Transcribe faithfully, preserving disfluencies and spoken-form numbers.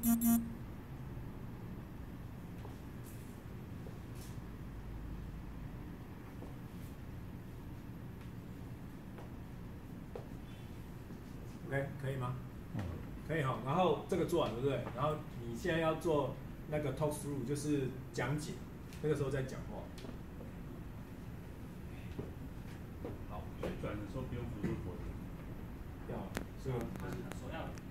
OK， 可以吗？嗯，可以哈。然后这个做完对不对？然后你现在要做那个 talk through， 就是讲解，那个时候再讲话。 好，旋转的时候不用辅助左右。 要，这个他手要